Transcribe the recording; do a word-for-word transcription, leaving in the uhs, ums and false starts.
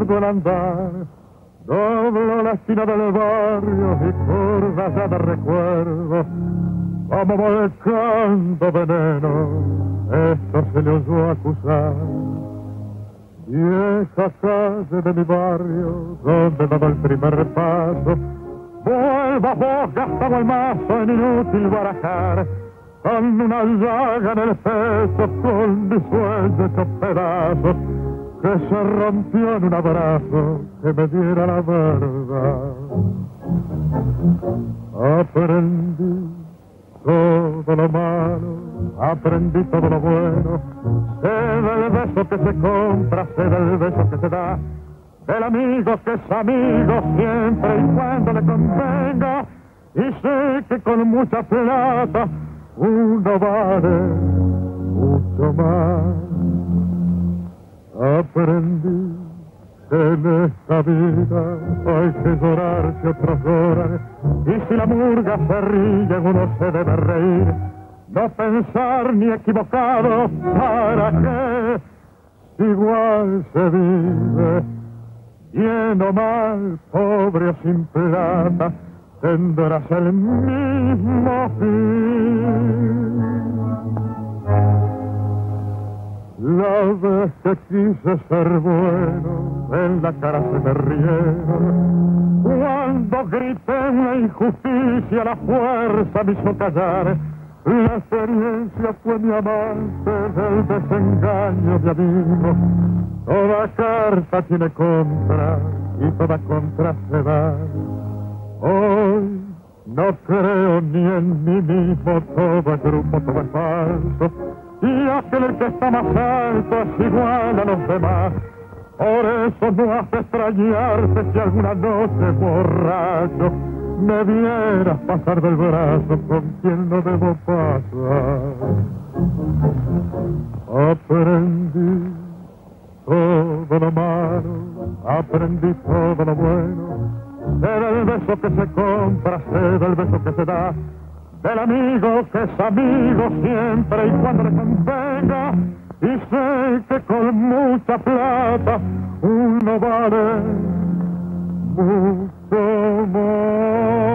zurdo el andar, doblo la esquina del barrio y curva ya de recuerdo, como volcando veneno, esto se le oyó acusar. Vieja calle de mi barrio, donde daba el primer paso, vuelva vos gastaba el mazo en inútil barajar, con una llaga en el pecho, con mi sueño hecho pedazos, que se rompió en un abrazo que me diera la verdad. Aprendí todo lo malo, aprendí todo lo bueno, sé del beso que se compra, sé del beso que se da, del amigo que es amigo siempre y cuando le convenga, y sé que con mucha plata uno vale mucho más. Aprendí que en esta vida hay que llorar si otros lloran, y si la murga se ríe uno se debe reír, no pensar ni equivocado, ¿para qué? Igual se vive, bien o mal, pobre o sin plata, tendrás el mismo fin. La vez que quise ser bueno, en la cara se me rieron. Cuando grité una injusticia, la fuerza me hizo callar. La experiencia fue mi amante del desengaño de amigo. Toda carta tiene contra y toda contra se da. Hoy no creo ni en mí mismo, todo es grupo, todo es falso. Y aquel que está más alto es igual a los demás. Por eso no hace extrañarse si alguna noche borracho me vieras pasar del brazo con quien no debo pasar. Aprendí todo lo malo, aprendí todo lo bueno, sé del beso que se compra, sé del beso que se da, del amigo que es amigo siempre y cuando le convenga, y sé que con mucha plata uno vale mucho más.